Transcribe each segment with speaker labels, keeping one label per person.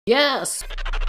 Speaker 1: Yes.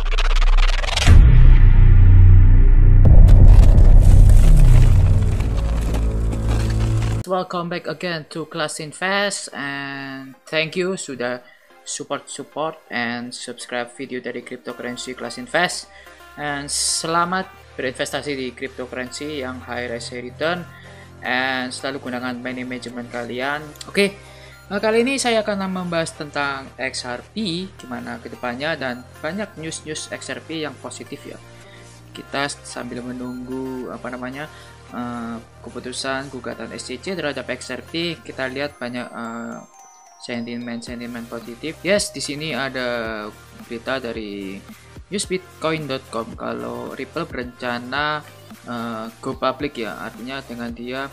Speaker 1: Welcome back again to Class Invest, and thank you sudah support and subscribe video dari cryptocurrency Class Invest, and selamat berinvestasi di cryptocurrency yang high risk return and selalu gunakan money management kalian. Oke. Kali ini saya akan membahas tentang XRP gimana kedepannya dan banyak news XRP yang positif ya. Kita sambil menunggu keputusan gugatan SCC terhadap XRP, kita lihat banyak sentimen positif. Yes, di sini ada berita dari newsbitcoin.com kalau Ripple berencana go public ya, artinya dengan dia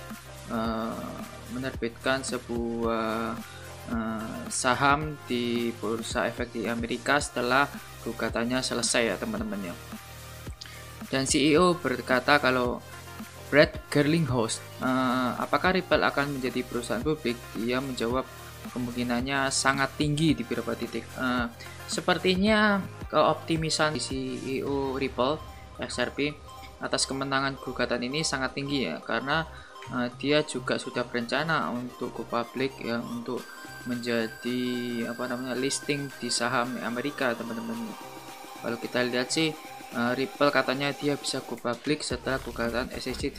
Speaker 1: menerbitkan sebuah saham di bursa efek di Amerika setelah gugatannya selesai ya teman-teman ya. Dan CEO berkata kalau Brad Garlinghouse, apakah Ripple akan menjadi perusahaan publik? Dia menjawab kemungkinannya sangat tinggi di beberapa titik. Sepertinya keoptimisan CEO Ripple XRP atas kemenangan gugatan ini sangat tinggi ya, karena dia juga sudah berencana untuk go public ya, untuk menjadi listing di saham Amerika teman-teman. Kalau kita lihat sih Ripple katanya dia bisa go public setelah gugatan SEC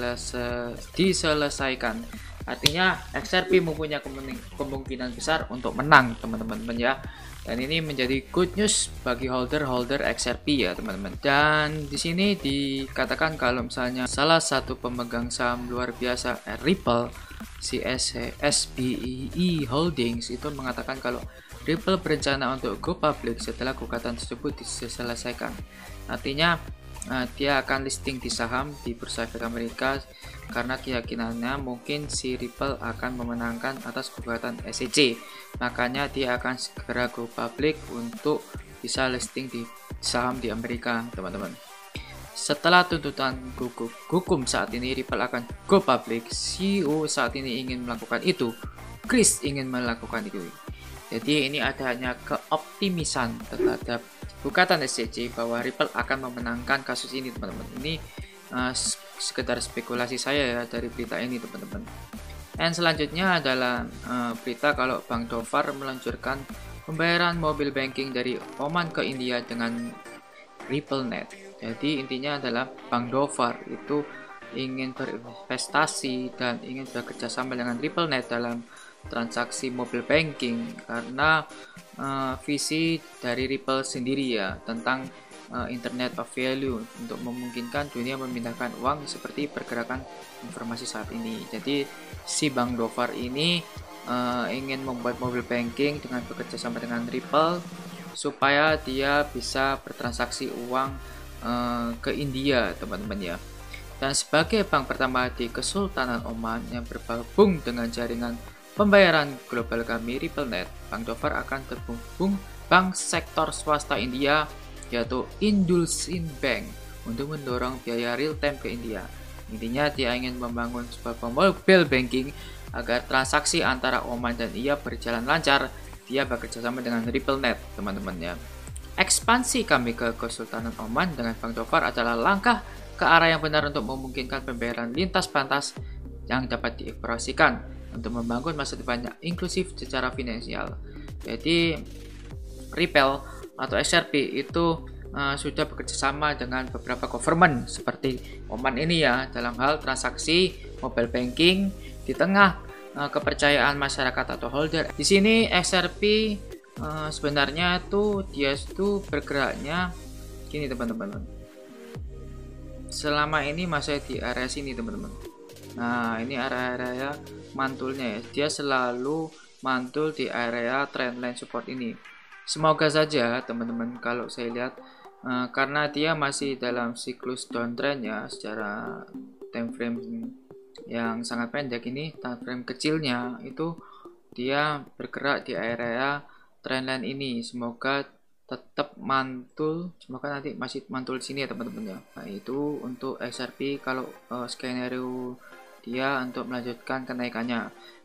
Speaker 1: diselesaikan. Artinya XRP mempunyai kemungkinan besar untuk menang teman-teman ya. Dan ini menjadi good news bagi holder XRP ya teman-teman. Dan di sini dikatakan kalau misalnya salah satu pemegang saham luar biasa Ripple, si SBEE Holdings itu mengatakan kalau Ripple berencana untuk go public setelah gugatan tersebut diselesaikan. Artinya dia akan listing di saham di bursa efek Amerika karena keyakinannya mungkin si Ripple akan memenangkan atas gugatan SEC. Makanya dia akan segera go public untuk bisa listing di saham di Amerika, teman-teman. Setelah tuntutan hukum saat ini Ripple akan go public, CEO saat ini ingin melakukan itu, Chris ingin melakukan itu. Jadi ini adanya keoptimisan terhadap gugatan SEC bahwa Ripple akan memenangkan kasus ini teman-teman. Ini sekedar spekulasi saya ya dari berita ini teman-teman. Dan selanjutnya adalah berita kalau Bank Dover meluncurkan pembayaran mobile banking dari Oman ke India dengan RippleNet. Jadi intinya adalah Bank Dover itu ingin berinvestasi dan ingin bekerja sama dengan RippleNet dalam transaksi mobile banking karena visi dari Ripple sendiri ya tentang Internet of Value untuk memungkinkan dunia memindahkan uang seperti pergerakan informasi saat ini. Jadi si Bank Dover ini ingin membuat mobile banking dengan bekerja sama dengan Ripple supaya dia bisa bertransaksi uang ke India teman-teman ya. Dan sebagai bank pertama di Kesultanan Oman yang bergabung dengan jaringan pembayaran global kami RippleNet, Bank Dover akan terhubung bank sektor swasta India yaitu IndusInd Bank untuk mendorong biaya real time ke India. Intinya dia ingin membangun sebuah mobile banking agar transaksi antara Oman dan India berjalan lancar. Dia bekerja sama dengan RippleNet teman-teman ya. Ekspansi kami ke Kesultanan Oman dengan Bank Dover adalah langkah ke arah yang benar untuk memungkinkan pembayaran lintas batas yang dapat dioperasikan untuk membangun masa depan yang inklusif secara finansial. Jadi Ripple atau XRP itu sudah bekerjasama dengan beberapa government seperti Oman ini ya dalam hal transaksi mobile banking di tengah kepercayaan masyarakat atau holder. Di sini XRP sebenarnya tuh dia itu bergeraknya gini teman-teman. Selama ini masih di area sini teman-teman. Nah ini area mantulnya ya, dia selalu mantul di area trendline support ini. Semoga saja teman-teman kalau saya lihat karena dia masih dalam siklus downtrend ya secara time frame yang sangat pendek ini, time frame kecilnya itu dia bergerak di area trendline ini. Semoga tetap mantul, semoga nanti masih mantul di sini ya teman-teman ya. Nah itu untuk XRP kalau skenario dia untuk melanjutkan kenaikannya.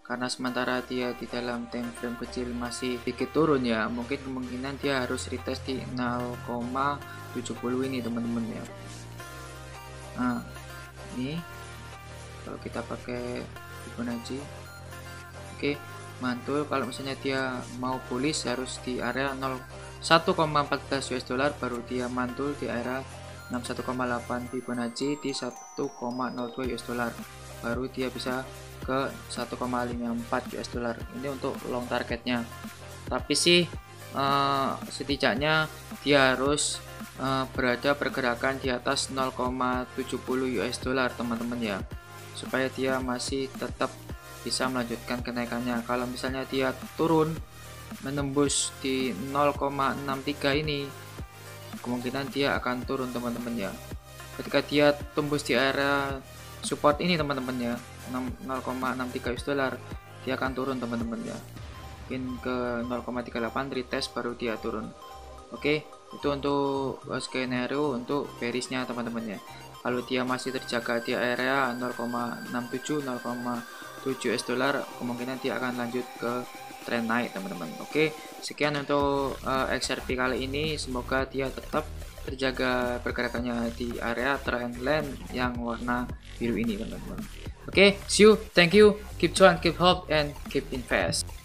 Speaker 1: karena sementara dia di dalam time frame kecil masih sedikit turun ya, mungkin kemungkinan dia harus retest di 0,70 ini teman-teman ya. Nah ini kalau kita pakai Fibonacci, oke, mantul. Kalau misalnya dia mau bullish harus di area 1,14 US dollar, baru dia mantul di area 61,8 Fibonacci di 1,02 US dollar, baru dia bisa ke 1,54 US dollar. Ini untuk long targetnya, tapi sih setidaknya dia harus berada pergerakan di atas 0,70 US dollar teman-teman ya, supaya dia masih tetap bisa melanjutkan kenaikannya. Kalau misalnya dia turun menembus di 0,63 ini, kemungkinan dia akan turun teman-teman ya. Ketika dia tembus di area support ini teman-teman ya, 0,63 US dollar, dia akan turun teman-teman ya, mungkin ke 0,38 retest baru dia turun. Oke, itu untuk skenario untuk bearishnya teman-teman ya. Kalau dia masih terjaga di area 0,67 0,7 US dollar, kemungkinan dia akan lanjut ke tren naik teman-teman. Oke, sekian untuk XRP kali ini, semoga dia tetap terjaga pergerakannya di area trendline yang warna biru ini teman-teman. Oke, see you, thank you, keep on, keep hope, and keep invest.